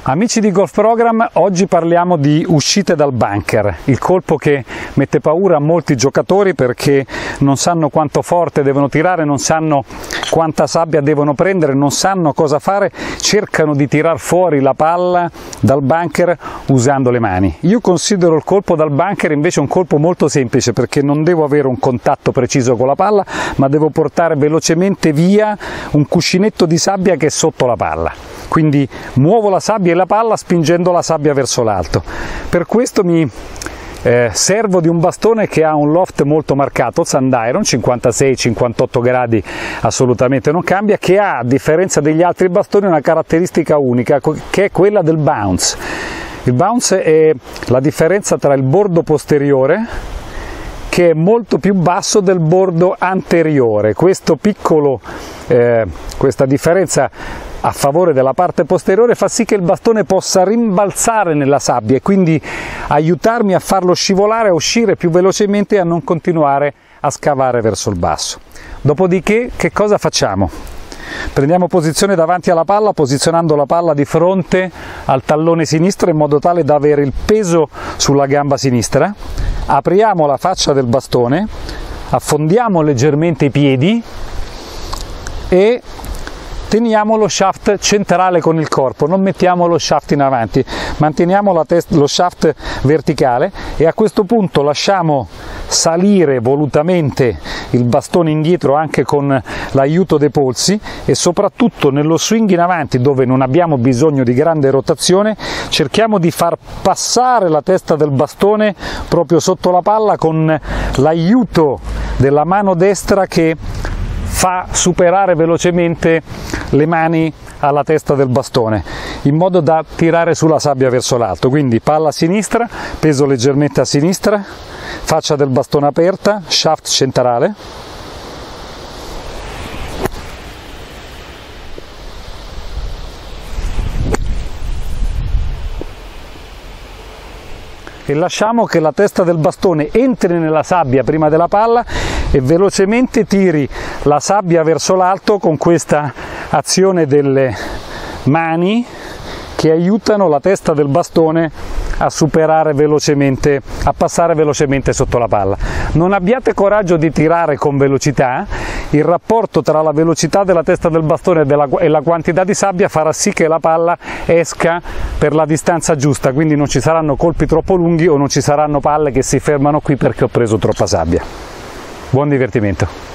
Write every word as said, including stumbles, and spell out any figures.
Amici di Golf Program, oggi parliamo di uscite dal bunker, il colpo che mette paura a molti giocatori perché non sanno quanto forte devono tirare, non sanno quanta sabbia devono prendere, non sanno cosa fare, cercano di tirar fuori la palla dal bunker usando le mani. Io considero il colpo dal bunker invece un colpo molto semplice perché non devo avere un contatto preciso con la palla, ma devo portare velocemente via un cuscinetto di sabbia che è sotto la palla. Quindi muovo la sabbia e la palla spingendo la sabbia verso l'alto. Per questo mi eh, servo di un bastone che ha un loft molto marcato, Sandiron, cinquantasei cinquantotto gradi assolutamente non cambia, che ha, a differenza degli altri bastoni, una caratteristica unica, che è quella del bounce. Il bounce è la differenza tra il bordo posteriore, che è molto più basso del bordo anteriore. Questo piccolo, eh, questa differenza a favore della parte posteriore fa sì che il bastone possa rimbalzare nella sabbia e quindi aiutarmi a farlo scivolare, a uscire più velocemente e a non continuare a scavare verso il basso. Dopodiché che cosa facciamo? Prendiamo posizione davanti alla palla, posizionando la palla di fronte al tallone sinistro in modo tale da avere il peso sulla gamba sinistra. Apriamo la faccia del bastone, affondiamo leggermente i piedi e teniamo lo shaft centrale con il corpo, non mettiamo lo shaft in avanti, manteniamo la lo shaft verticale e a questo punto lasciamo salire volutamente il bastone indietro anche con l'aiuto dei polsi e soprattutto nello swing in avanti, dove non abbiamo bisogno di grande rotazione, cerchiamo di far passare la testa del bastone proprio sotto la palla con l'aiuto della mano destra che fa superare velocemente le mani alla testa del bastone, in modo da tirare sulla sabbia verso l'alto. Quindi palla a sinistra, peso leggermente a sinistra, faccia del bastone aperta, shaft centrale. E lasciamo che la testa del bastone entri nella sabbia prima della palla e velocemente tiri la sabbia verso l'alto con questa azione delle mani che aiutano la testa del bastone a superare velocemente, a passare velocemente sotto la palla. Non abbiate coraggio di tirare con velocità, il rapporto tra la velocità della testa del bastone e, della, e la quantità di sabbia farà sì che la palla esca per la distanza giusta, quindi non ci saranno colpi troppo lunghi o non ci saranno palle che si fermano qui perché ho preso troppa sabbia. Buon divertimento!